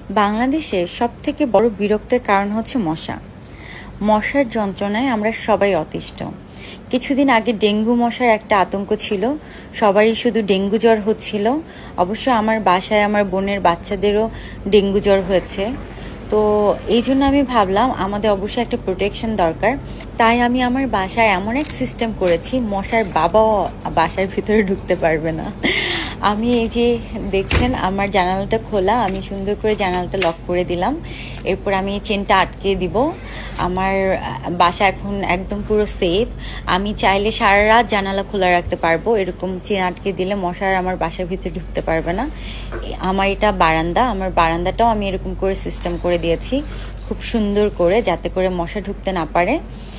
বাংলাদেশে সবথেকে বড় বিরক্তের কারণ হচ্ছে মশা। মশার যন্ত্রণায় আমরা সবাই অতিষ্ঠ। কিছুদিন আগে ডেঙ্গু মশার একটা আতঙ্ক ছিল, সবারই শুধু ডেঙ্গু জ্বর হচ্ছিল। অবশ্য আমার বাসায় আমার বোনের বাচ্চাদেরও ডেঙ্গু জ্বর হয়েছে। তো এই জন্য আমি ভাবলাম আমাদের অবশ্যই একটা প্রোটেকশন দরকার। তাই আমি আমার বাসায় এমন এক সিস্টেম করেছি, মশার বাবাও বাসার ভিতরে ঢুকতে পারবে না। আমি এই যে দেখছেন আমার জানালাটা খোলা, আমি সুন্দর করে জানালাটা লক করে দিলাম। এরপর আমি চেনটা আটকে দিব। আমার বাসা এখন একদম পুরো সেফ। আমি চাইলে সারা রাত জানালা খোলা রাখতে পারবো। এরকম চেন আটকে দিলে মশার আমার বাসার ভিতরে ঢুকতে পারবে না। আমার এটা বারান্দা, আমার বারান্দাটাও আমি এরকম করে সিস্টেম করে দিয়েছি খুব সুন্দর করে, যাতে করে মশা ঢুকতে না পারে।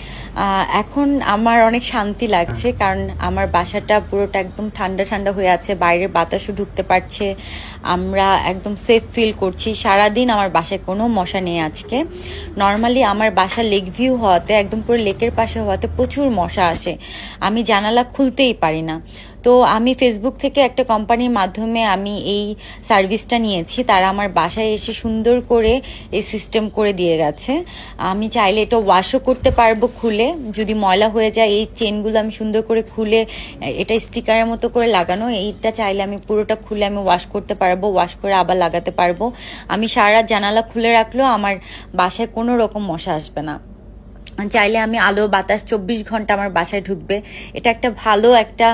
এখন আমার অনেক শান্তি লাগছে, কারণ আমার বাসাটা পুরোটা একদম ঠান্ডা ঠান্ডা হয়ে আছে, বাইরের বাতাসও ঢুকতে পারছে। আমরা একদম সেফ ফিল করছি। সারাদিন আমার বাসায় কোনো মশা নেই আজকে। নর্মালি আমার বাসা লেক ভিউ হওয়াতে, একদম পুরো লেকের পাশে হওয়াতে প্রচুর মশা আসে, আমি জানালা খুলতেই পারি না। তো আমি ফেসবুক থেকে একটা কোম্পানির মাধ্যমে আমি এই সার্ভিসটা নিয়েছি। তারা আমার বাসায় এসে সুন্দর করে এই সিস্টেম করে দিয়ে গেছে। আমি চাইলে এটা ওয়াশও করতে পারবো খুলে, যদি ময়লা হয়ে যায়। এই চেনগুলো আমি সুন্দর করে খুলে, এটা স্টিকারের মতো করে লাগানো, এইটা চাইলে আমি পুরোটা খুলে আমি ওয়াশ করতে পারবো, ওয়াশ করে আবার লাগাতে পারবো। আমি সারা জানালা খুলে রাখলেও আমার বাসায় কোনো রকম মশা আসবে না। চাইলে আমি আলো বাতাস 24 ঘন্টা আমার বাসায় ঢুকবে। এটা একটা ভালো একটা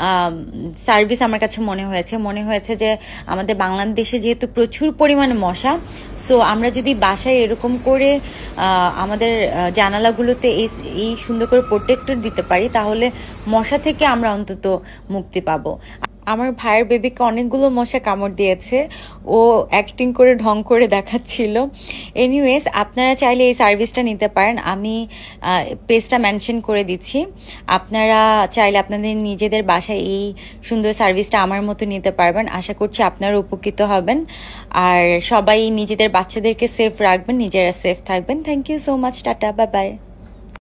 সার্ভিস আমার কাছে মনে হয়েছে যে আমাদের বাংলাদেশে যেহেতু প্রচুর পরিমাণে মশা, সো আমরা যদি বাসায় এরকম করে আমাদের জানালাগুলোতে এই সুন্দর করে প্রোটেক্টর দিতে পারি, তাহলে মশা থেকে আমরা অন্তত মুক্তি পাবো। আমার ভাইয়ের বেবিকে অনেকগুলো মশা কামড় দিয়েছে, ও অ্যাক্টিং করে ঢং করে দেখাচ্ছিল। এনিওয়েজ, আপনারা চাইলে এই সার্ভিসটা নিতে পারেন, আমি পেজটা মেনশন করে দিচ্ছি। আপনারা চাইলে আপনাদের নিজেদের বাসায় এই সুন্দর সার্ভিসটা আমার মতো নিতে পারবেন। আশা করছি আপনারা উপকৃত হবেন। আর সবাই নিজেদের বাচ্চাদেরকে সেফ রাখবেন, নিজেরা সেফ থাকবেন। Thank you so much. Tata, bye by.